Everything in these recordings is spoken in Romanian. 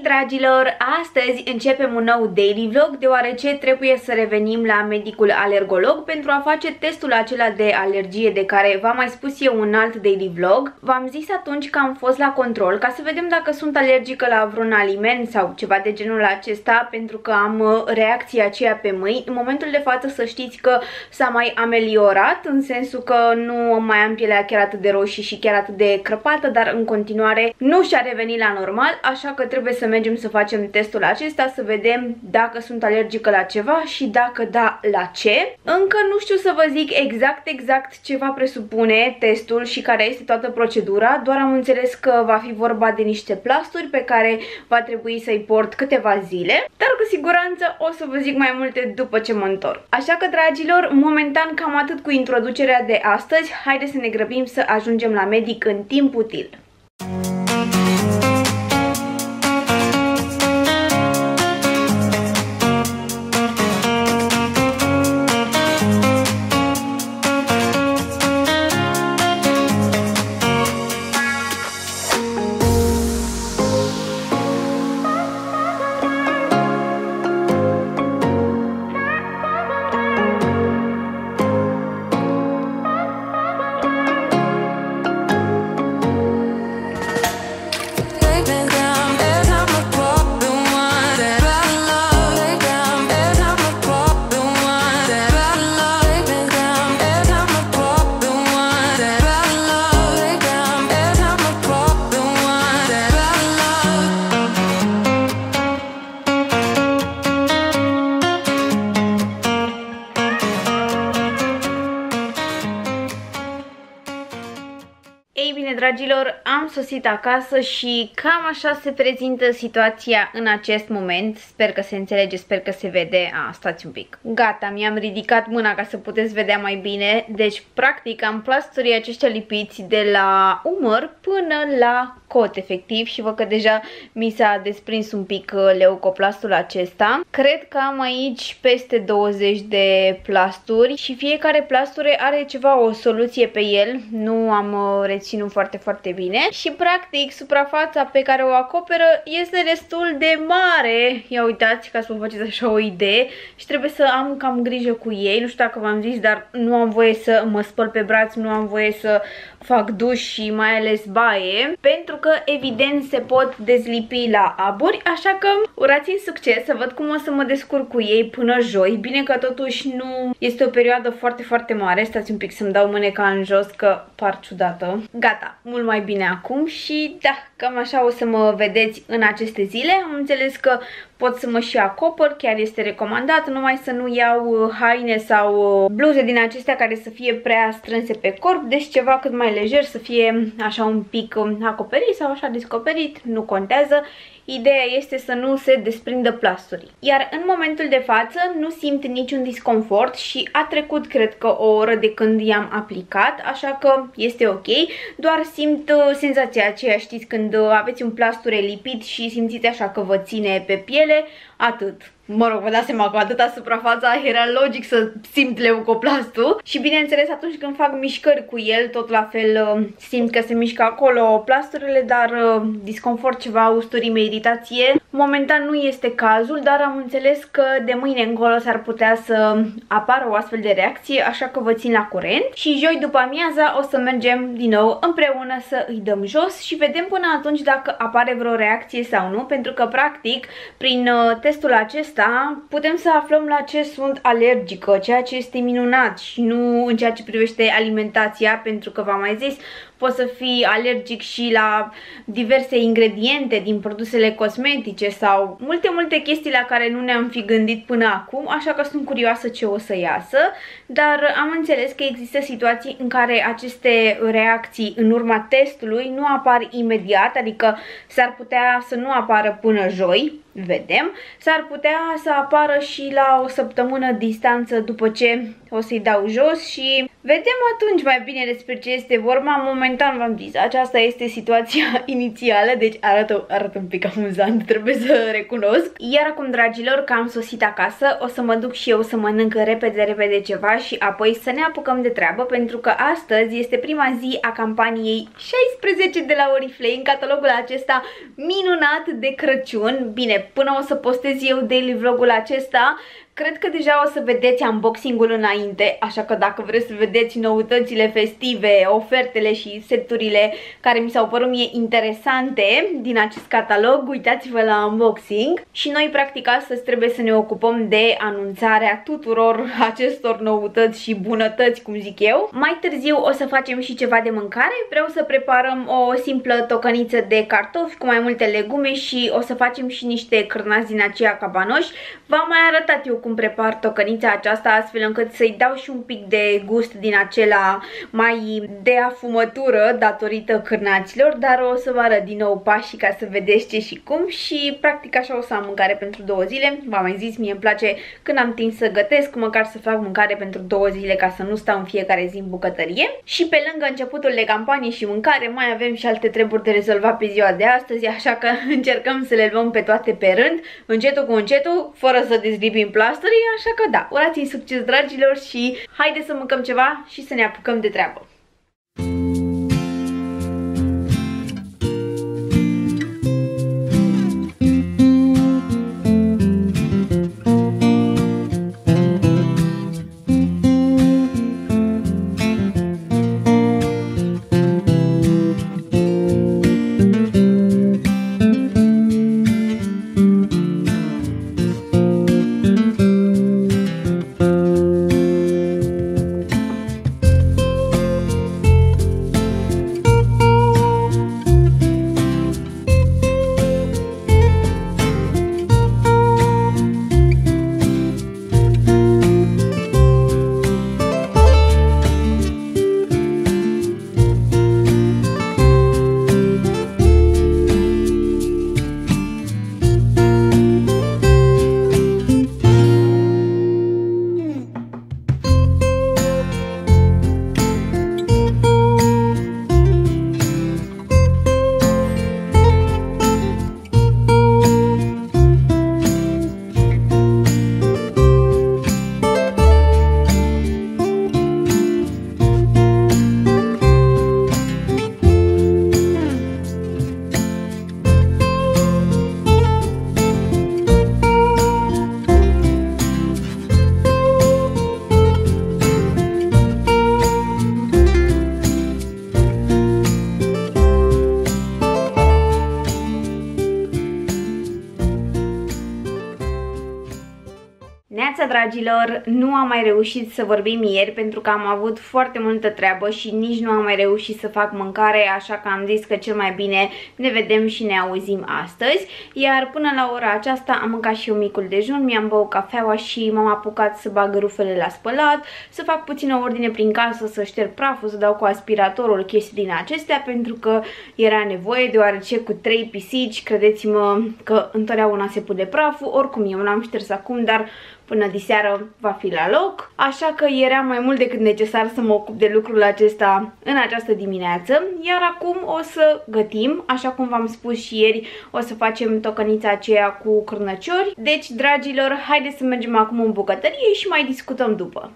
Hei dragilor, astăzi începem un nou daily vlog deoarece trebuie să revenim la medicul alergolog pentru a face testul acela de alergie de care v-am mai spus eu un alt daily vlog. V-am zis atunci că am fost la control ca să vedem dacă sunt alergică la vreun aliment sau ceva de genul acesta, pentru că am reacția aceea pe mâini. În momentul de față să știți că s-a mai ameliorat, în sensul că nu mai am pielea chiar atât de roșie și chiar atât de crăpată, dar în continuare nu și-a revenit la normal, așa că trebuie să mergem să facem testul acesta, să vedem dacă sunt alergică la ceva și dacă da, la ce. Încă nu știu să vă zic exact ce va presupune testul și care este toată procedura, doar am înțeles că va fi vorba de niște plasturi pe care va trebui să-i port câteva zile, dar cu siguranță o să vă zic mai multe după ce mă întorc. Așa că, dragilor, momentan cam atât cu introducerea de astăzi. Haideți să ne grăbim să ajungem la medic în timp util. Ei bine, dragilor, am sosit acasă și cam așa se prezintă situația în acest moment. Sper că se înțelege, sper că se vede. Stați un pic. Gata, mi-am ridicat mâna ca să puteți vedea mai bine. Deci, practic, am plasturii aceștia lipiți de la umăr până la cot, efectiv, și văd că deja mi s-a desprins un pic leucoplastul acesta. Cred că am aici peste 20 de plasturi și fiecare plasture are o soluție pe el. Nu am reținut foarte bine și practic suprafața pe care o acoperă este destul de mare. Ia uitați, ca să vă faceți așa o idee, și trebuie să am cam grijă cu ei. Nu știu dacă v-am zis, dar nu am voie să mă spăl pe braț, nu am voie să fac duș și mai ales baie, pentru că evident se pot dezlipi la aburi, așa că urați-mi succes să văd cum o să mă descurc cu ei până joi. Bine că totuși nu este o perioadă foarte mare. Stați un pic să-mi dau mâneca în jos că par ciudată. Gata, mult mai bine acum și da, cam așa o să mă vedeți în aceste zile. Am înțeles că pot să mă și acopăr, chiar este recomandat, numai să nu iau haine sau bluze din acestea care să fie prea strânse pe corp, deci ceva cât mai lejer, să fie așa un pic acoperit sau așa descoperit, nu contează. Ideea este să nu se desprindă plasturii. Iar în momentul de față nu simt niciun disconfort și a trecut, cred că, o oră de când i-am aplicat, așa că este ok. Doar simt senzația aceea, știți, când aveți un plasture lipit și simțiți așa că vă ține pe piele, atât. Mă rog, vă dați seama că atâta suprafața era logic să simt leucoplastul și bineînțeles atunci când fac mișcări cu el, tot la fel simt că se mișcă acolo plasturile, dar disconfort, ceva usturime, iritație. Momentan nu este cazul, dar am înțeles că de mâine încolo s-ar putea să apară o astfel de reacție, așa că vă țin la curent și joi după amiaza o să mergem din nou împreună să îi dăm jos și vedem până atunci dacă apare vreo reacție sau nu, pentru că practic prin testul acesta putem să aflăm la ce sunt alergică, ceea ce este minunat, și nu în ceea ce privește alimentația, pentru că v-am mai zis, poți să fii alergic și la diverse ingrediente din produsele cosmetice sau multe chestii la care nu ne-am fi gândit până acum, așa că sunt curioasă ce o să iasă, dar am înțeles că există situații în care aceste reacții în urma testului nu apar imediat, adică s-ar putea să nu apară până joi, vedem, s-ar putea să apară și la o săptămână distanță după ce o să-i dau jos și Vedem atunci mai bine despre ce este vorba. Momentan v-am zis, aceasta este situația inițială, deci arată un pic amuzant, trebuie să recunosc. Iar acum, dragilor, că am sosit acasă, o să mă duc și eu să mănânc repede ceva și apoi să ne apucăm de treabă, pentru că astăzi este prima zi a campaniei 16 de la Oriflame, în catalogul acesta minunat de Crăciun. Bine, până o să postez eu daily vlogul acesta, cred că deja o să vedeți unboxing-ul înainte, așa că dacă vreți să vedeți noutățile festive, ofertele și seturile care mi s-au părut mie interesante din acest catalog, uitați-vă la unboxing. Și noi, practic, astăzi trebuie să ne ocupăm de anunțarea tuturor acestor noutăți și bunătăți, cum zic eu. Mai târziu o să facem și ceva de mâncare, vreau să preparăm o simplă tocăniță de cartofi cu mai multe legume și o să facem și niște cârnați din aceia cabanoși. V-am mai arătat eu cum prepar tocănița aceasta, astfel încât să-i dau și un pic de gust din acela mai de afumătură datorită cârnaților, dar o să vă arăt din nou pașii ca să vedeți ce și cum și practic așa o să am mâncare pentru 2 zile. V-am mai zis, mie îmi place când am timp să gătesc, măcar să fac mâncare pentru 2 zile ca să nu stau în fiecare zi în bucătărie. Și pe lângă începutul de campanie și mâncare, mai avem și alte treburi de rezolvat pe ziua de astăzi, așa că încercăm să le luăm pe toate pe rând, încetul cu încetul, fără să dezlipim plastării, așa că da, urați-mi succes, dragilor, și haideți să mâncăm ceva și să ne apucăm de treabă. Neața, dragilor, nu am mai reușit să vorbim ieri pentru că am avut foarte multă treabă și nici nu am mai reușit să fac mâncare, așa că am zis că cel mai bine ne vedem și ne auzim astăzi. Iar până la ora aceasta am mâncat și eu micul dejun, mi-am băut cafeaua și m-am apucat să bag rufele la spălat, să fac puțină ordine prin casă, să șterg praful, să dau cu aspiratorul, chestii din acestea, pentru că era nevoie, deoarece cu 3 pisici, credeți-mă că întotdeauna se pune praful. Oricum eu l-am șters acum, dar până diseară va fi la loc, așa că era mai mult decât necesar să mă ocup de lucrul acesta în această dimineață. Iar acum o să gătim, așa cum v-am spus și ieri, o să facem tocănița aceea cu cârnăciori. Deci, dragilor, haideți să mergem acum în bucătărie și mai discutăm după.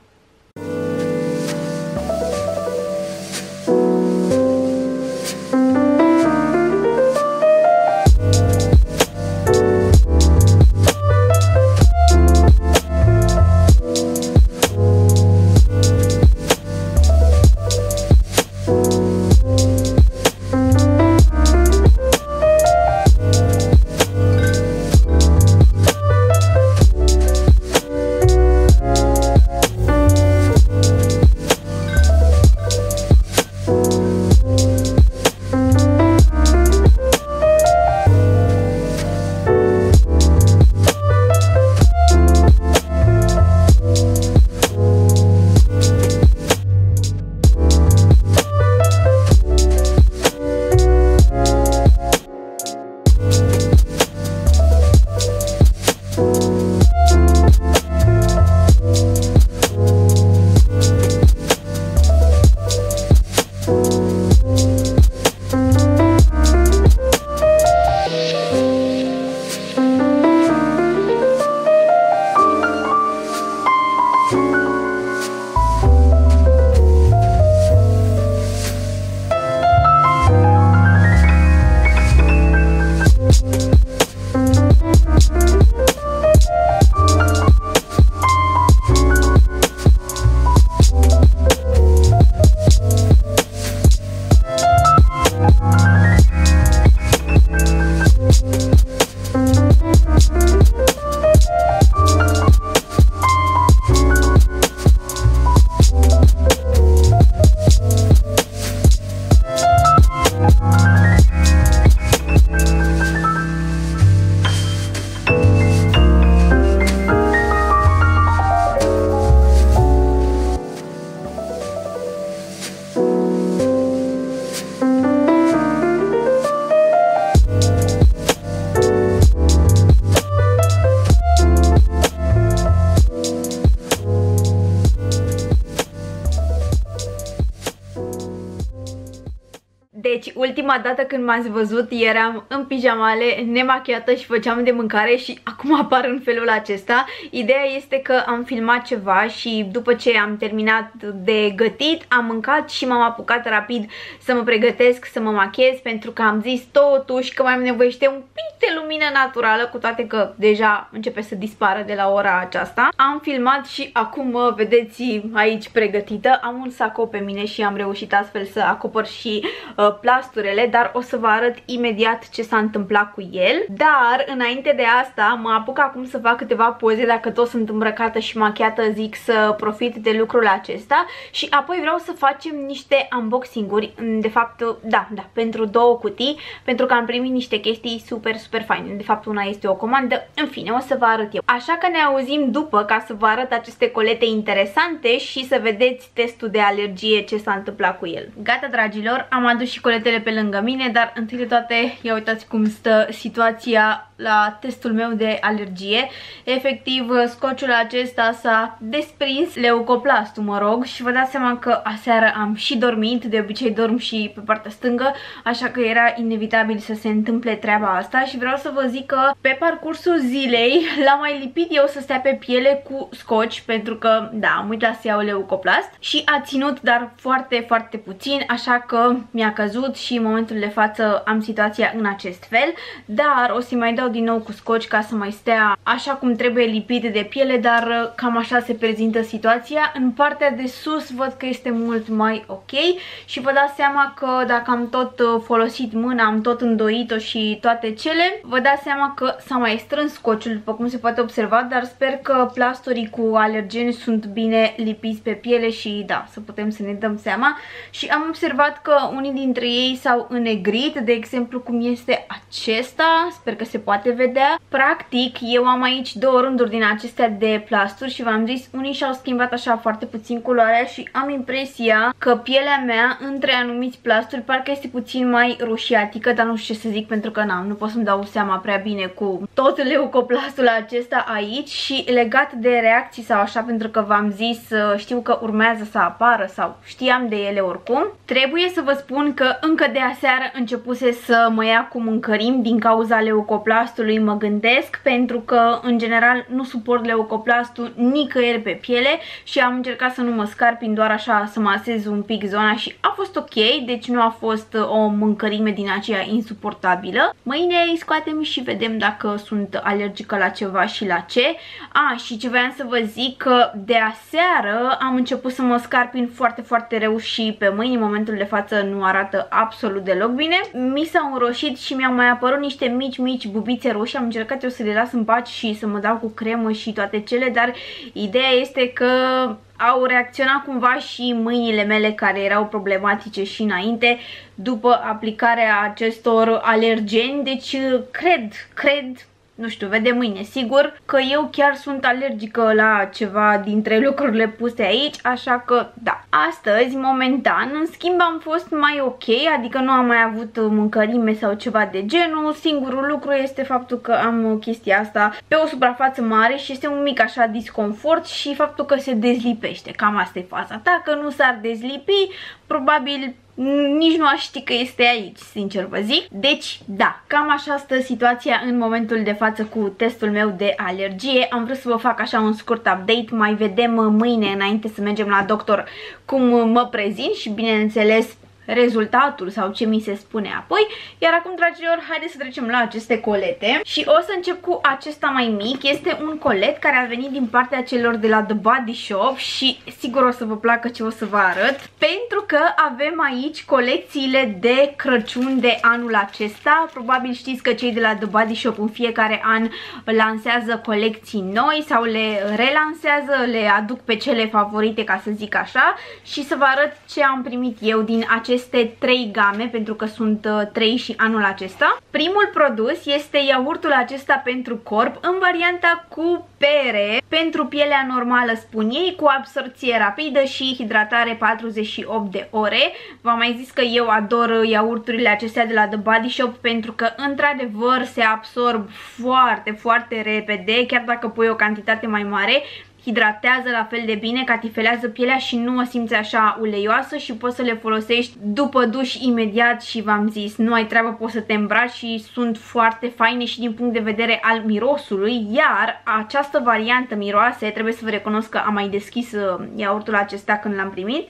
ultima dată când m-ați văzut eram în pijamale, nemachiată și făceam de mâncare și acum apar în felul acesta. Ideea este că am filmat ceva și după ce am terminat de gătit, am mâncat și m-am apucat rapid să mă pregătesc, să mă machez, pentru că am zis totuși că mai am nevoiește un pic de lumină naturală, cu toate că deja începe să dispară de la ora aceasta. Am filmat și acum mă vedeți aici pregătită. Am un sacou pe mine și am reușit astfel să acopăr și plasturele, dar o să vă arăt imediat ce s-a întâmplat cu el. Dar înainte de asta mă apuc acum să fac câteva poze, dacă tot sunt îmbrăcată și machiată, zic să profit de lucrul acesta și apoi vreau să facem niște unboxing-uri, de fapt, da, pentru 2 cutii, pentru că am primit niște chestii super faine. De fapt, una este o comandă, în fine, o să vă arăt eu. Așa că ne auzim după ca să vă arăt aceste colete interesante și să vedeți testul de alergie, ce s-a întâmplat cu el. Gata, dragilor, am adus și coletele pe lângă mine, dar întâi de toate, ia uitați cum stă situația la testul meu de alergie. Efectiv, scociul acesta s-a desprins, leucoplastul, mă rog, și vă dați seama că aseară am și dormit, de obicei dorm și pe partea stângă, așa că era inevitabil să se întâmple treaba asta și vreau să vă zic că pe parcursul zilei l-am mai lipit eu să stea pe piele cu scoci, pentru că, da, am uitat să iau leucoplast și a ținut, dar foarte puțin, așa că mi-a căzut și în momentul de față am situația în acest fel, dar o să mai dau din nou cu scoci ca să mai stea așa cum trebuie lipit de piele, dar cam așa se prezintă situația. În partea de sus văd că este mult mai ok și vă dați seama că dacă am tot folosit mâna, am tot îndoit-o și toate cele, vă dați seama că s-a mai strâns scociul, după cum se poate observa, dar sper că plasturii cu alergeni sunt bine lipiți pe piele și da, să putem să ne dăm seama. Și am observat că unii dintre ei s-au înnegrit, de exemplu cum este acesta, sper că se poate vedea. Practic, eu am aici 2 rânduri din acestea de plasturi și v-am zis, unii și-au schimbat așa foarte puțin culoarea și am impresia că pielea mea între anumiți plasturi parcă este puțin mai roșiatică, dar nu știu ce să zic, pentru că nu pot să-mi dau seama prea bine cu tot leucoplastul acesta aici. Și legat de reacții sau așa, pentru că v-am zis, știu că urmează să apară sau știam de ele oricum, trebuie să vă spun că încă de aseară începuse să mă ia cu mâncărim din cauza leucoplastului, mă gândesc, pentru că în general nu suport leucoplastul nicăieri pe piele și am încercat să nu mă scarpin, doar așa să masez un pic zona și a fost ok, deci nu a fost o mâncărime din aceea insuportabilă. Mâine îi scoatem și vedem dacă sunt alergică la ceva și la ce. Și ce voiam să vă zic, că de aseară am început să mă scarpin foarte rău și pe mâini, în momentul de față nu arată absolut deloc bine. Mi s-au înroșit și mi-au mai apărut niște mici bubițe roșii, am încercat eu să le las în pace și să mă dau cu cremă și toate cele, dar ideea este că au reacționat cumva și mâinile mele, care erau problematice și înainte, după aplicarea acestor alergeni, deci cred, nu știu, vedem mâine sigur, că eu chiar sunt alergică la ceva dintre lucrurile puse aici, așa că da. Astăzi, momentan, în schimb am fost mai ok, adică nu am mai avut mâncărime sau ceva de genul. Singurul lucru este faptul că am chestia asta pe o suprafață mare și este un mic așa disconfort și faptul că se dezlipește, cam asta e faza. Dacă nu s-ar dezlipi, probabil nici nu aș ști că este aici, sincer vă zic. Deci, da, cam așa stă situația în momentul de față cu testul meu de alergie. Am vrut să vă fac așa un scurt update, mai vedem mâine înainte să mergem la doctor cum mă prezint și bineînțeles rezultatul sau ce mi se spune apoi. Iar acum, dragilor, haideți să trecem la aceste colete și o să încep cu acesta mai mic. Este un colet care a venit din partea celor de la The Body Shop și sigur o să vă placă ce o să vă arăt, pentru că avem aici colecțiile de Crăciun de anul acesta. Probabil știți că cei de la The Body Shop în fiecare an lansează colecții noi sau le relansează, le aduc pe cele favorite, ca să zic așa, și să vă arăt ce am primit eu din aceste 3 game, pentru că sunt 3 și anul acesta. Primul produs este iaurtul acesta pentru corp în varianta cu pere, pentru pielea normală, spun ei, cu absorție rapidă și hidratare 48 de ore. V-am mai zis că eu ador iaurturile acestea de la The Body Shop, pentru că într-adevăr se absorb foarte repede, chiar dacă pui o cantitate mai mare. hidratează la fel de bine, catifelează pielea și nu o simți așa uleioasă și poți să le folosești după duș imediat și v-am zis, nu ai treabă, poți să te îmbraci și sunt foarte faine și din punct de vedere al mirosului, iar această variantă miroase, trebuie să vă recunosc că am mai deschis iaurtul acesta când l-am primit,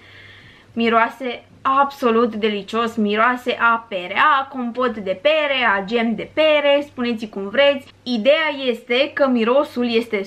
miroase absolut delicios, miroase a pere, a compot de pere, a gem de pere, spuneți cum vreți. Ideea este că mirosul este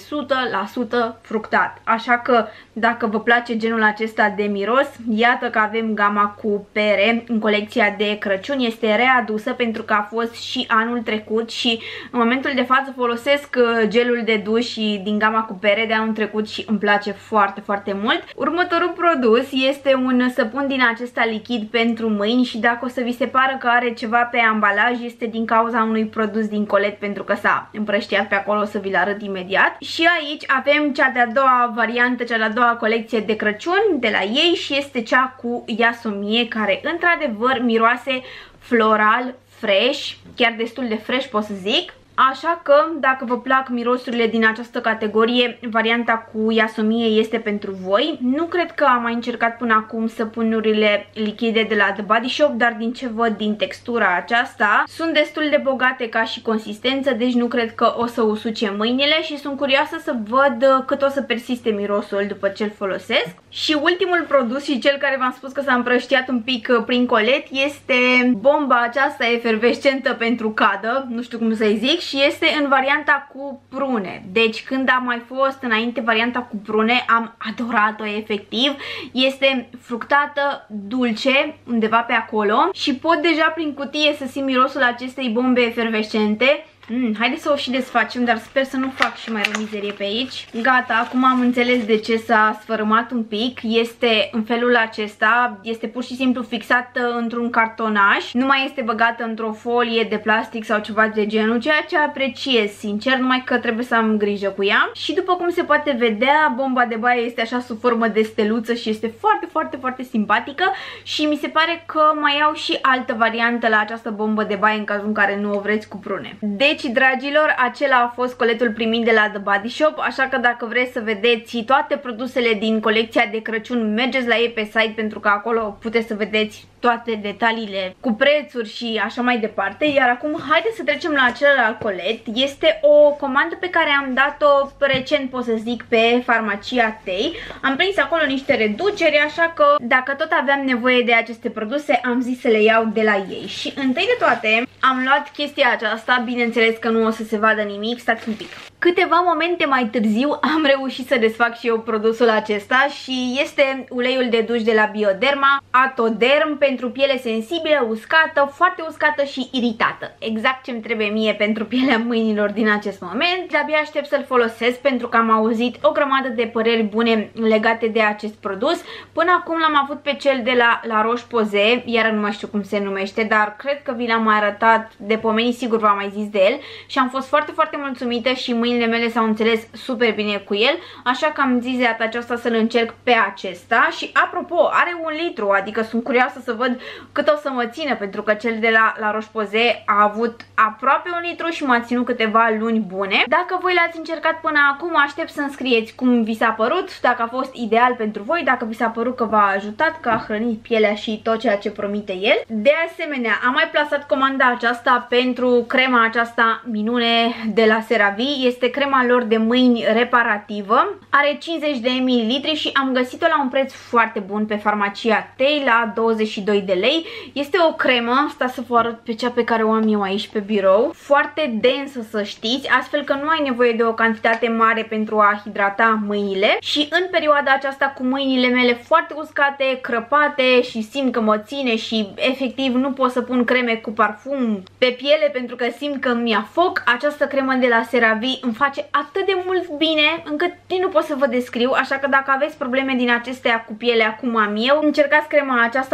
100% fructat, așa că dacă vă place genul acesta de miros, iată că avem gama cu pere în colecția de Crăciun, este readusă pentru că a fost și anul trecut și în momentul de față folosesc gelul de duș din gama cu pere de anul trecut și îmi place foarte, foarte mult. Următorul produs este un săpun din acesta lichid pentru mâini și dacă o să vi se pară că are ceva pe ambalaj, este din cauza unui produs din Colet pentru că s-a împrăștiat pe acolo, o să vi-l arăt imediat. Și aici avem cea de-a doua variantă, cea de-a doua colecție de Crăciun de la ei și este cea cu iasomie, care într-adevăr miroase floral, fresh, chiar destul de fresh pot să zic. Așa că, dacă vă plac mirosurile din această categorie, varianta cu iasomie este pentru voi. Nu cred că am mai încercat până acum săpunurile lichide de la The Body Shop, dar din ce văd din textura aceasta, sunt destul de bogate ca și consistență, deci nu cred că o să usuce mâinile și sunt curioasă să văd cât o să persiste mirosul după ce îl folosesc. Și ultimul produs și cel care v-am spus că s-a împrăștiat un pic prin Colet este bomba aceasta efervescentă pentru cadă, nu știu cum să-i zic, și este în varianta cu prune. Deci când a mai fost înainte varianta cu prune, am adorat-o efectiv. Este fructată, dulce, undeva pe acolo și pot deja prin cutie să simt mirosul acestei bombe efervescente. Haideți să o și desfacem, dar sper să nu fac și mai rău mizerie pe aici. Gata, acum am înțeles de ce s-a sfărâmat un pic. Este în felul acesta, este pur și simplu fixată într-un cartonaj. Nu mai este băgată într-o folie de plastic sau ceva de genul, ceea ce apreciez sincer, numai că trebuie să am grijă cu ea. Și după cum se poate vedea, bomba de baie este așa sub formă de steluță și este foarte, foarte, foarte simpatică. Și mi se pare că mai au și altă variantă la această bombă de baie în cazul în care nu o vreți cu prune. Deci, dragilor, acela a fost coletul primit de la The Body Shop, așa că dacă vreți să vedeți toate produsele din colecția de Crăciun, mergeți la ei pe site pentru că acolo puteți să vedeți toate detaliile cu prețuri și așa mai departe. Iar acum haideți să trecem la celălalt colet. Este o comandă pe care am dat-o recent, pot să zic, pe Farmacia Tei. Am prins acolo niște reduceri, așa că dacă tot aveam nevoie de aceste produse, am zis să le iau de la ei. Și întâi de toate am luat chestia aceasta, bineînțeles că nu o să se vadă nimic, stați un pic. Câteva momente mai târziu am reușit să desfac și eu produsul acesta și este uleiul de duș de la Bioderma, Atoderm, pentru piele sensibilă, uscată, foarte uscată și iritată. Exact ce-mi trebuie mie pentru pielea mâinilor din acest moment. De-abia aștept să-l folosesc pentru că am auzit o grămadă de păreri bune legate de acest produs. Până acum l-am avut pe cel de la La Roche-Posay, iar nu mai știu cum se numește, dar cred că vi l-am mai arătat, de pomenit sigur v-am mai zis de el și am fost foarte, foarte mulțumită și mâinile mele s-au înțeles super bine cu el, așa că am zis de data aceasta să-l încerc pe acesta. Și apropo, are 1 litru, adică sunt curioasă să văd cât o să mă țină, pentru că cel de la La Roche-Posay a avut aproape 1 litru și m-a ținut câteva luni bune. Dacă voi l-ați încercat până acum, aștept să-mi scrieți cum vi s-a părut, dacă a fost ideal pentru voi, dacă vi s-a părut că v-a ajutat, că a hrănit pielea și tot ceea ce promite el. De asemenea, am mai plasat comanda aceasta pentru crema aceasta minune de la CeraVe. Este crema lor de mâini reparativă, are 50 de ml și am găsit-o la un preț foarte bun pe Farmacia Tei, la 22 de lei. Este o cremă, stați să vă arăt pe cea pe care o am eu aici pe birou, foarte densă să știți, astfel că nu ai nevoie de o cantitate mare pentru a hidrata mâinile și în perioada aceasta cu mâinile mele foarte uscate, crăpate și simt că mă ține și efectiv nu pot să pun creme cu parfum pe piele pentru că simt că mi-a foc, această cremă de la CeraVe îmi face atât de mult bine încât nu pot să vă descriu, așa că dacă aveți probleme din acestea cu pielea cum am eu, încercați crema aceasta pentru că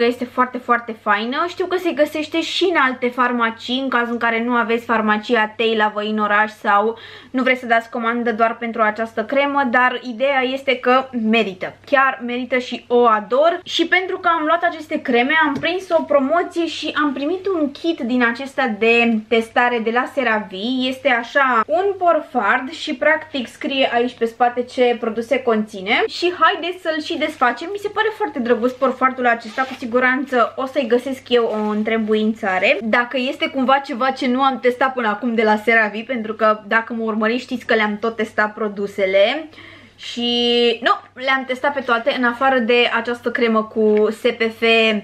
este foarte, foarte faină. Știu că se găsește și în alte farmacii, în cazul în care nu aveți farmacia Tei la voi în oraș sau nu vreți să dați comandă doar pentru această cremă, dar ideea este că merită. Chiar merită și o ador. Și pentru că am luat aceste creme, am prins o promoție și am primit un kit din acesta de testare de la CeraVe. Este așa un porfard și practic scrie aici pe spate ce produse conține. Și haideți să-l și desfacem. Mi se pare foarte drăguț porfardul acesta, cu siguranță o să-i găsesc eu o întrebuințare. Dacă este cumva ceva ce nu am testat până acum de la CeraVe, pentru că dacă mă urmăriți știți că le-am tot testat produsele. Și nu, le-am testat pe toate, în afară de această cremă cu SPF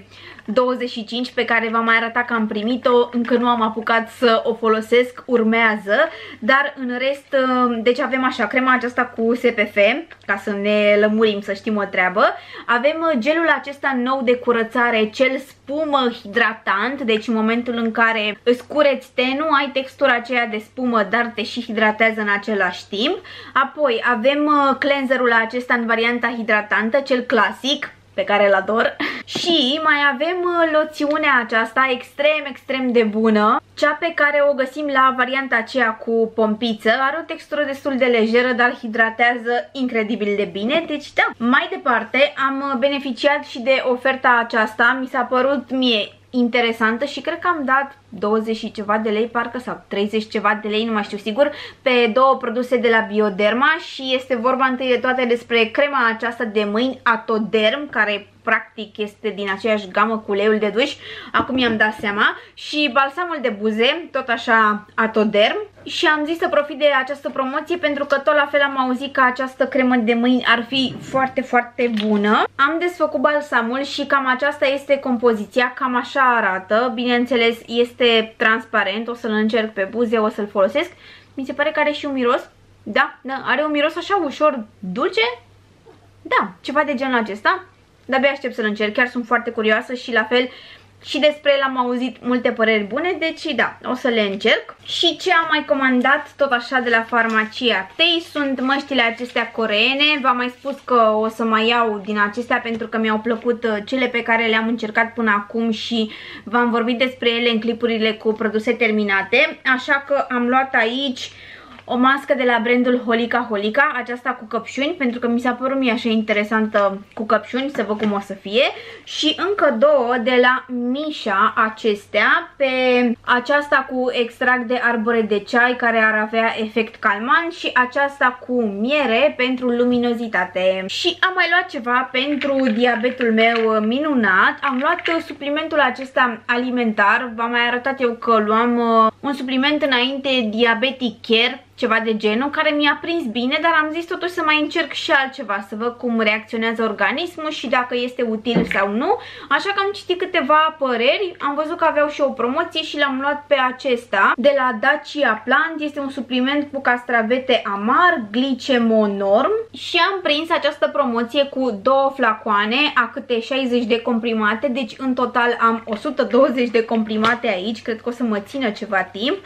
25 pe care v-am mai arătat că am primit-o, încă nu am apucat să o folosesc, urmează, dar în rest, deci avem așa, crema aceasta cu SPF, ca să ne lămurim, să știm o treabă, avem gelul acesta nou de curățare, cel spumă hidratant, deci în momentul în care îți cureți tenul, ai textura aceea de spumă, dar te și hidratează în același timp. Apoi avem cleanserul acesta în varianta hidratantă, cel clasic, pe care îl ador. Și mai avem loțiunea aceasta extrem, extrem de bună, cea pe care o găsim la varianta aceea cu pompiță. Are o textură destul de lejeră, dar hidratează incredibil de bine. Deci da, mai departe am beneficiat și de oferta aceasta. Mi s-a părut mie interesantă și cred că am dat 20 și ceva de lei parcă, sau 30 ceva de lei, nu mai știu sigur, pe două produse de la Bioderma. Și este vorba întâi de toate despre crema aceasta de mâini Atoderm, care practic este din aceeași gamă cu uleiul de duș, acum i-am dat seama, și balsamul de buze, tot așa Atoderm. Și am zis să profit de această promoție pentru că tot la fel am auzit că această cremă de mâini ar fi foarte, foarte bună. Am desfăcut balsamul și cam aceasta este compoziția, cam așa arată. Bineînțeles, este transparent, o să-l încerc pe buze, o să-l folosesc. Mi se pare că are și un miros. Da, are un miros așa ușor dulce. Da, ceva de genul acesta. De-abia aștept să-l încerc, chiar sunt foarte curioasă și la fel și despre el am auzit multe păreri bune, deci da, o să le încerc. Și ce am mai comandat tot așa de la farmacia Tei sunt măștile acestea coreene. V-am mai spus că o să mai iau din acestea pentru că mi-au plăcut cele pe care le-am încercat până acum și v-am vorbit despre ele în clipurile cu produse terminate. Așa că am luat aici o mască de la brandul Holica Holica, aceasta cu căpșuni, pentru că mi s-a părut mie așa interesantă cu căpșuni, să văd cum o să fie. Și încă două de la Misha, acestea, pe aceasta cu extract de arbore de ceai, care ar avea efect calmant, și aceasta cu miere pentru luminozitate. Și am mai luat ceva pentru diabetul meu minunat. Am luat suplimentul acesta alimentar, v-am mai arătat eu că luam un supliment înainte, Diabetic Care, ceva de genul, care mi-a prins bine, dar am zis totuși să mai încerc și altceva, să văd cum reacționează organismul și dacă este util sau nu. Așa că am citit câteva păreri, am văzut că aveau și o promoție și l-am luat pe acesta de la Dacia Plant. Este un supliment cu castravete amar, glicemonorm, și am prins această promoție cu două flacoane a câte 60 de comprimate, deci în total am 120 de comprimate aici, cred că o să mă țină ceva timp.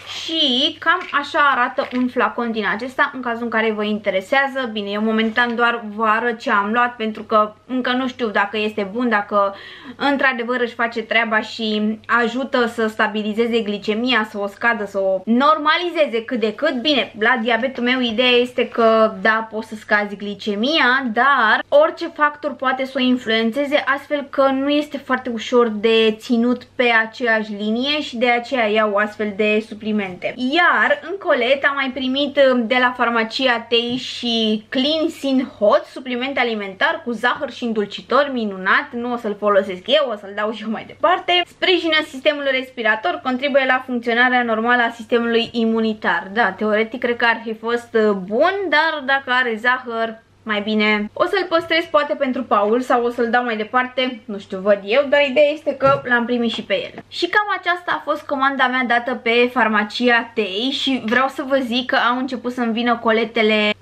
Și cam așa arată un flacon din acesta, în cazul în care vă interesează. Bine, eu momentan doar vă arăt ce am luat pentru că încă nu știu dacă este bun, dacă într-adevăr își face treaba și ajută să stabilizeze glicemia, să o scadă, să o normalizeze cât de cât. Bine, la diabetul meu ideea este că da, poți să scazi glicemia, dar orice factor poate să o influențeze, astfel că nu este foarte ușor de ținut pe aceeași linie și de aceea iau astfel de suplimente. Iar în colet am mai primit de la farmacia Tei și Clean Sin Hot, supliment alimentar cu zahăr și îndulcitor, minunat. Nu o să-l folosesc eu, o să-l dau și eu mai departe. Sprijină sistemul respirator, contribuie la funcționarea normală a sistemului imunitar. Da, teoretic cred că ar fi fost bun, dar dacă are zahăr, mai bine o să-l păstrez poate pentru Paul sau o să-l dau mai departe, nu știu, văd eu, dar ideea este că l-am primit și pe el. Și cam aceasta a fost comanda mea dată pe farmacia Tei și vreau să vă zic că au început să-mi vină coletele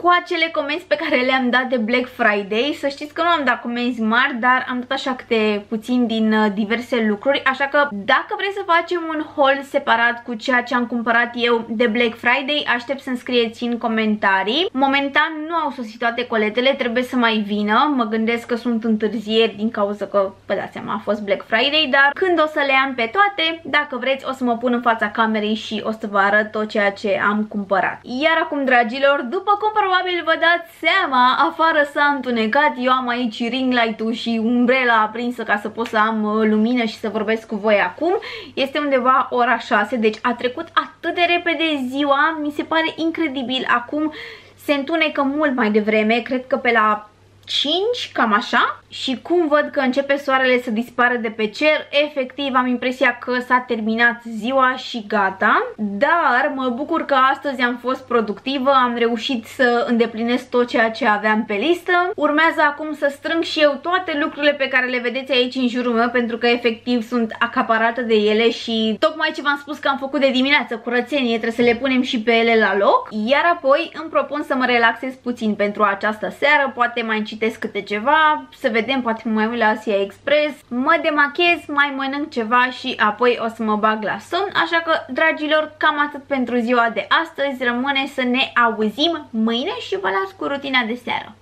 cu acele comenzi pe care le-am dat de Black Friday. Să știți că nu am dat comenzi mari, dar am dat așa câte puțin din diverse lucruri, așa că dacă vreți să facem un haul separat cu ceea ce am cumpărat eu de Black Friday, aștept să-mi scrieți în comentarii. Momentan nu au sosit toate coletele, trebuie să mai vină. Mă gândesc că sunt întârzieri din cauza că, vă dați seama, a fost Black Friday, dar când o să le am pe toate, dacă vreți, o să mă pun în fața camerei și o să vă arăt tot ceea ce am cumpărat. Iar acum, dragilor, după cum probabil vă dați seama, afară s-a întunecat, eu am aici ring light-ul și umbrela aprinsă ca să pot să am lumină și să vorbesc cu voi acum. Este undeva ora 6, deci a trecut atât de repede ziua, mi se pare incredibil. Acum se întunecă mult mai devreme, cred că pe la 5, cam așa, și cum văd că începe soarele să dispară de pe cer, efectiv am impresia că s-a terminat ziua și gata. Dar mă bucur că astăzi am fost productivă, am reușit să îndeplinesc tot ceea ce aveam pe listă. Urmează acum să strâng și eu toate lucrurile pe care le vedeți aici în jurul meu, pentru că efectiv sunt acaparată de ele și tocmai ce v-am spus că am făcut de dimineață, curățenie, trebuie să le punem și pe ele la loc. Iar apoi îmi propun să mă relaxez puțin pentru această seară, poate mai citesc câte ceva, să vedem, poate mai uit la Asia Express, mă demachez, mai mănânc ceva și apoi o să mă bag la somn. Așa că, dragilor, cam atât pentru ziua de astăzi. Rămâne să ne auzim mâine și vă las cu rutina de seară.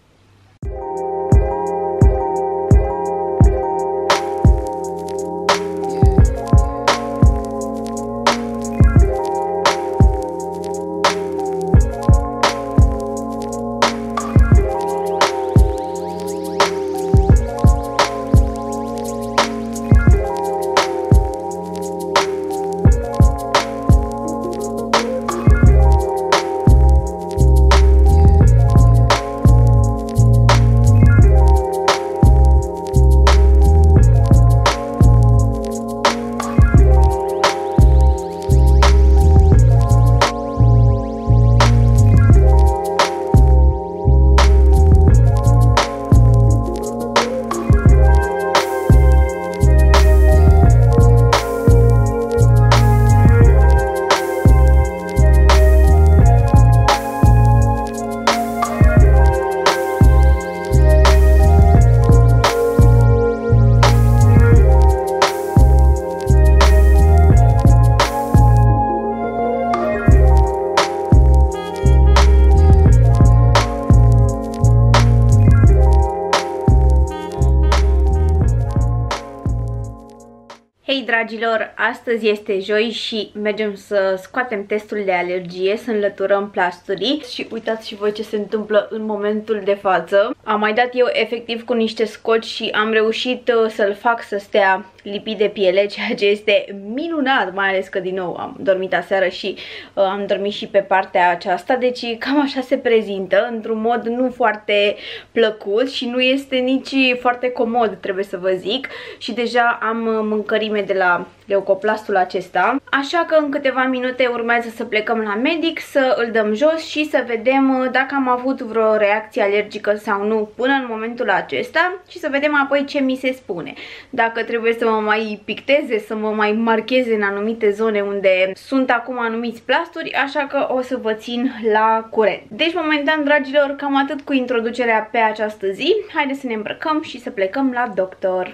Hei dragilor, astăzi este joi și mergem să scoatem testul de alergie, să înlăturăm plasturii și uitați și voi ce se întâmplă în momentul de față. Am mai dat eu efectiv cu niște scoci și am reușit să-l fac să stea lipit de piele, ceea ce este minunat, mai ales că din nou am dormit aseară și am dormit și pe partea aceasta, deci cam așa se prezintă, într-un mod nu foarte plăcut și nu este nici foarte comod, trebuie să vă zic, și deja am mâncărime de la leucoplastul acesta, așa că în câteva minute urmează să plecăm la medic, să îl dăm jos și să vedem dacă am avut vreo reacție alergică sau nu până în momentul acesta și să vedem apoi ce mi se spune. Dacă trebuie să mă mai picteze, să mă mai marcheze în anumite zone unde sunt acum anumiți plasturi, așa că o să vă țin la curent. Deci momentan, dragilor, cam atât cu introducerea pe această zi. Haideți să ne îmbrăcăm și să plecăm la doctor.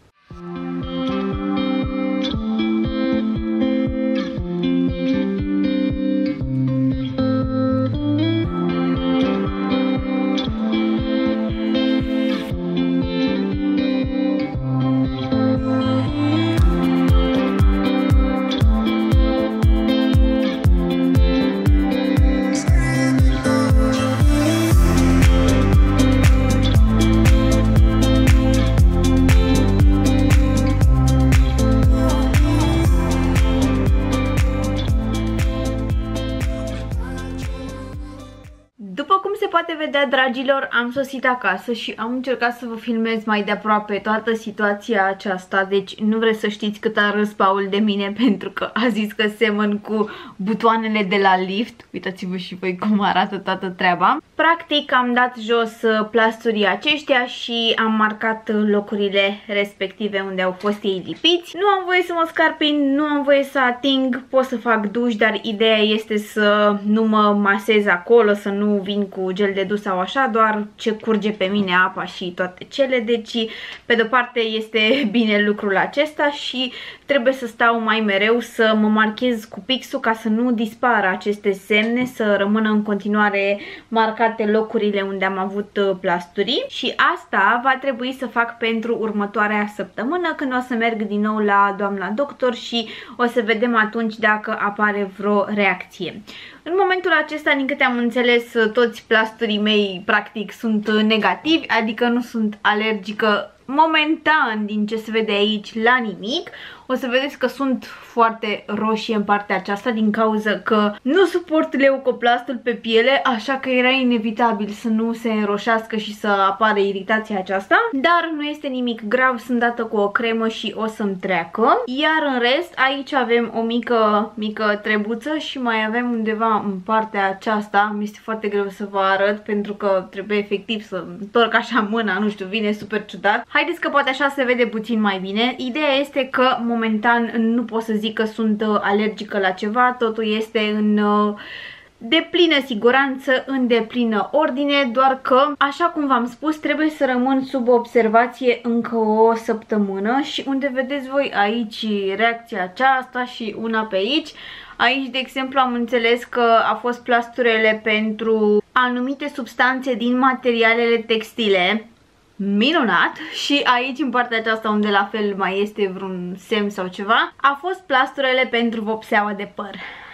Poate vedea, dragilor, am sosit acasă și am încercat să vă filmez mai de aproape toată situația aceasta, deci nu vreți să știți cât a râs Paul de mine pentru că a zis că semăn cu butoanele de la lift. Uitați-vă și voi cum arată toată treaba. Practic am dat jos plasturii aceștia și am marcat locurile respective unde au fost ei lipiți. Nu am voie să mă scarpin, nu am voie să ating, pot să fac duș, dar ideea este să nu mă masez acolo, să nu vin cu gel de dus sau așa, doar ce curge pe mine, apa și toate cele. Deci, pe de-o parte este bine lucrul acesta și trebuie să stau mai mereu să mă marchez cu pixul ca să nu dispară aceste semne, să rămână în continuare marcate locurile unde am avut plasturi. Și asta va trebui să fac pentru următoarea săptămână, când o să merg din nou la doamna doctor și o să vedem atunci dacă apare vreo reacție. În momentul acesta, din câte am înțeles, toți plasturii mei practic sunt negativi, adică nu sunt alergică momentan, din ce se vede aici, la nimic. O să vedeți că sunt foarte roșie în partea aceasta din cauza că nu suport leucoplastul pe piele, așa că era inevitabil să nu se înroșească și să apară iritația aceasta. Dar nu este nimic grav, sunt dată cu o cremă și o să-mi treacă. Iar în rest, aici avem o mică trebuță și mai avem undeva în partea aceasta. Mi este foarte greu să vă arăt pentru că trebuie efectiv să întorc așa mâna, nu știu, vine super ciudat. Haideți că poate așa se vede puțin mai bine. Ideea este că momentan nu pot să zic că sunt alergică la ceva, totul este în deplină siguranță, în deplină ordine, doar că, așa cum v-am spus, trebuie să rămân sub observație încă o săptămână și unde vedeți voi aici reacția aceasta și una pe aici. Aici, de exemplu, am înțeles că a fost plasturele pentru anumite substanțe din materialele textile. Minunat! Și aici, în partea aceasta, unde la fel mai este vreun semn sau ceva, a fost plasturele pentru vopseaua de păr.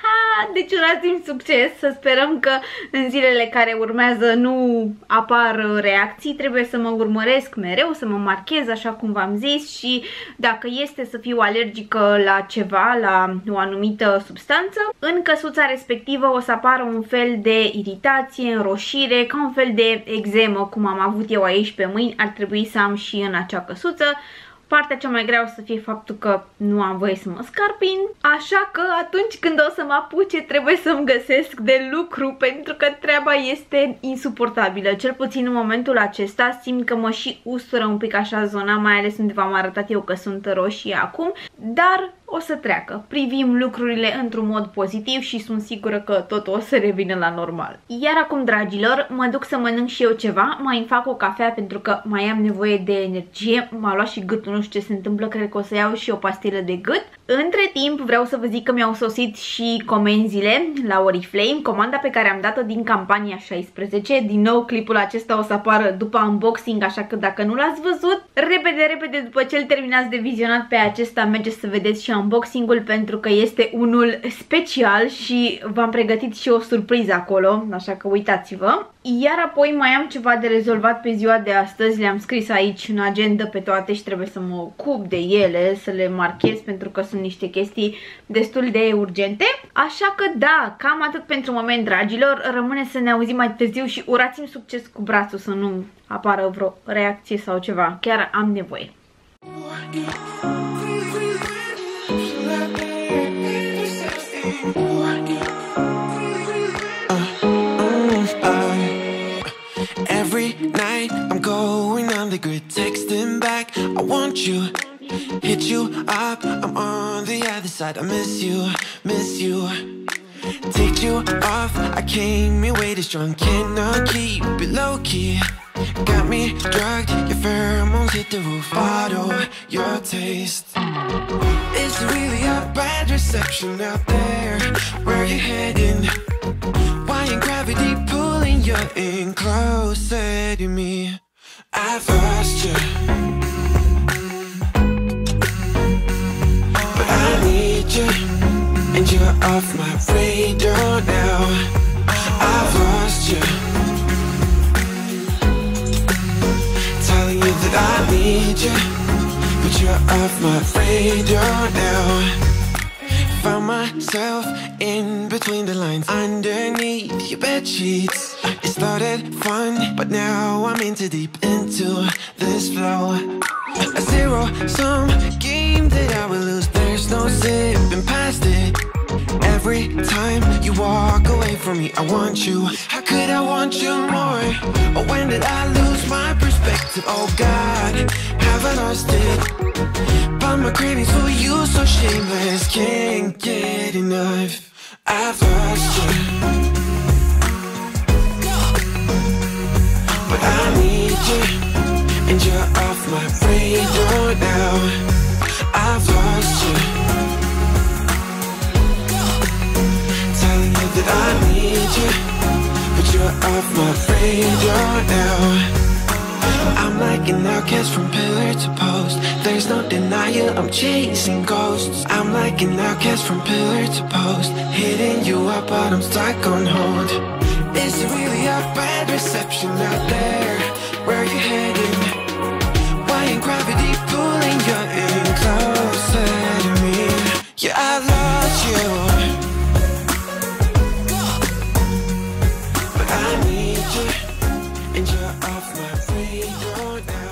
Deci urați-mi succes, să sperăm că în zilele care urmează nu apar reacții. Trebuie să mă urmăresc mereu, să mă marchez așa cum v-am zis și dacă este să fiu alergică la ceva, la o anumită substanță, în căsuța respectivă o să apară un fel de iritație, înroșire, ca un fel de eczemă cum am avut eu aici pe mâini, ar trebui să am și în acea căsuță. Partea cea mai grea o să fie faptul că nu am voie să mă scarpin, așa că atunci când o să mă apuce trebuie să-mi găsesc de lucru pentru că treaba este insuportabilă. Cel puțin în momentul acesta simt că mă și ustură un pic așa zona, mai ales unde v-am arătat eu că sunt roșie acum, dar o să treacă. Privim lucrurile într-un mod pozitiv și sunt sigură că totul o să revină la normal. Iar acum, dragilor, mă duc să mănânc și eu ceva, mai îmi fac o cafea pentru că mai am nevoie de energie. M-a luat și gâtul, nu știu ce se întâmplă, cred că o să iau și o pastilă de gât. Între timp vreau să vă zic că mi-au sosit și comenzile la Oriflame, comanda pe care am dat-o din campania 16. Din nou, clipul acesta o să apară după unboxing, așa că dacă nu l-ați văzut, repede, după ce îl terminați de vizionat pe acesta, mergeți să vedeți și unboxing-ul pentru că este unul special și v-am pregătit și o surpriză acolo, așa că uitați-vă. Iar apoi mai am ceva de rezolvat pe ziua de astăzi, le-am scris aici în agenda pe toate și trebuie să mă ocup de ele, să le marchez pentru că sunt niște chestii destul de urgente. Așa că da, cam atât pentru moment, dragilor, rămâne să ne auzim mai târziu și urați-mi succes cu brațul să nu apară vreo reacție sau ceva, chiar am nevoie. Every night I'm going on the grid, texting back, I want you, hit you up, I'm on the other side, I miss you, take you off, I came here way too strong, cannot keep it low key, got me drugged, your pheromones hit the roof, auto, your taste, it's really a bad reception out there, where you heading? Why ain't gravity pulling you in closer to me? I've lost you, but I need you, and you're off my radar now. I've lost you, telling you that I need you, but you're off my radar now. Found myself in between the lines, underneath your bed sheets. It started fun, but now I'm in too deep into this flow. A zero-sum game that I will lose. There's no zipping past it. Every time you walk away from me, I want you. How could I want you more? Or when did I lose my perspective? Oh God, have I lost it? But my cravings for you so shameless, can't get enough. I've lost you. you, and you're off my radar now. I've lost you, telling you that I need you, but you're off my radar now. I'm like an outcast from pillar to post. There's no denial, I'm chasing ghosts. I'm like an outcast from pillar to post, hitting you up but I'm stuck on hold. Is it really a bad reception out there? Where are you heading? Why ain't gravity pulling you in closer to me? Yeah, I lost you, but I need you, and you're off my radar now.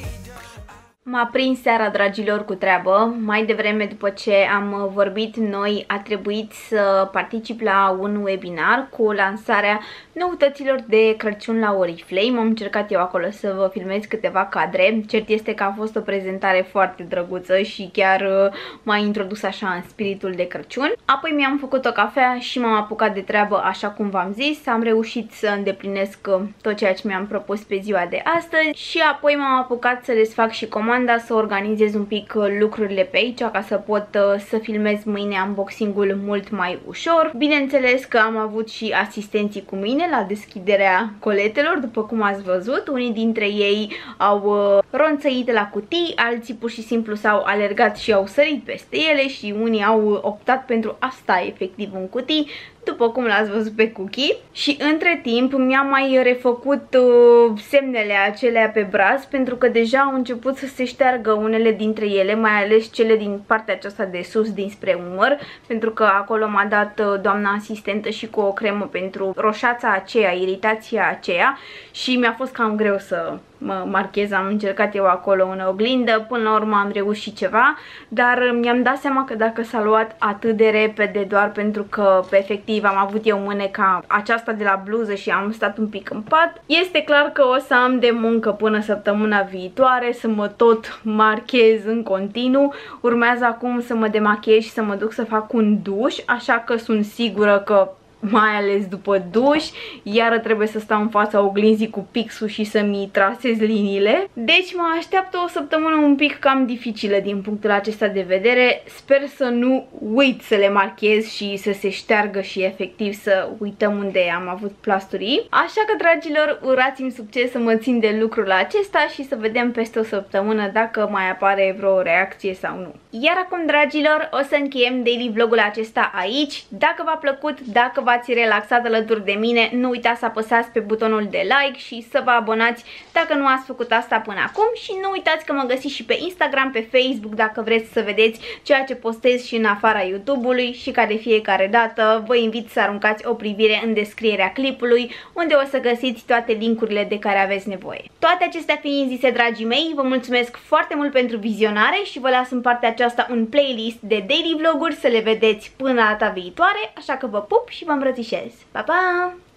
M-a prins seara, dragilor, cu treabă. Mai devreme, după ce am vorbit noi, a trebuit să particip la un webinar cu lansarea noutăților de Crăciun la Oriflame. Am încercat eu acolo să vă filmez câteva cadre. Cert este că a fost o prezentare foarte drăguță și chiar m-a introdus așa în spiritul de Crăciun. Apoi mi-am făcut o cafea și m-am apucat de treabă, așa cum v-am zis. Am reușit să îndeplinesc tot ceea ce mi-am propus pe ziua de astăzi și apoi m-am apucat să les fac și comanda, să organizez un pic lucrurile pe aici ca să pot să filmez mâine unboxing-ul mult mai ușor. Bineînțeles că am avut și asistenții cu mine la deschiderea coletelor, după cum ați văzut. Unii dintre ei au ronțăit la cutii, alții pur și simplu s-au alergat și au sărit peste ele și unii au optat pentru asta efectiv în cutii, după cum l-ați văzut pe Cookie. Și între timp mi-am mai refăcut semnele acelea pe braț, pentru că deja au început să se șteargă unele dintre ele, mai ales cele din partea aceasta de sus dinspre umăr, pentru că acolo m-a dat doamna asistentă și cu o cremă pentru roșața aceea, iritația aceea, și mi-a fost cam greu să mă marchez. Am încercat eu acolo în oglindă, până la urmă am reușit ceva, dar mi-am dat seama că dacă s-a luat atât de repede doar pentru că pe efectiv am avut eu mâneca aceasta de la bluză și am stat un pic în pat, este clar că o să am de muncă până săptămâna viitoare să mă tot marchez în continuu. Urmează acum să mă demachiez și să mă duc să fac un duș, așa că sunt sigură că mai ales după duș iară trebuie să stau în fața oglinzii cu pixul și să-mi trasez liniile. Deci mă așteaptă o săptămână un pic cam dificilă din punctul acesta de vedere. Sper să nu uit să le marchez și să se șteargă și efectiv să uităm unde am avut plasturii. Așa că, dragilor, urați-mi succes să mă țin de lucrul acesta și să vedem peste o săptămână dacă mai apare vreo reacție sau nu. Iar acum, dragilor, o să încheiem daily vlogul acesta aici. Dacă v-a plăcut, dacă v-ați relaxat alături de mine, nu uitați să apăsați pe butonul de like și să vă abonați dacă nu ați făcut asta până acum. Și nu uitați că mă găsiți și pe Instagram, pe Facebook, dacă vreți să vedeți ceea ce postez și în afara YouTube-ului. Și ca de fiecare dată, vă invit să aruncați o privire în descrierea clipului, unde o să găsiți toate linkurile de care aveți nevoie. Toate acestea fiind zise, dragii mei, vă mulțumesc foarte mult pentru vizionare și vă las în partea aceasta un playlist de daily vloguri să le vedeți până data viitoare, așa că vă pup și vă îmbrățișez. Pa, pa!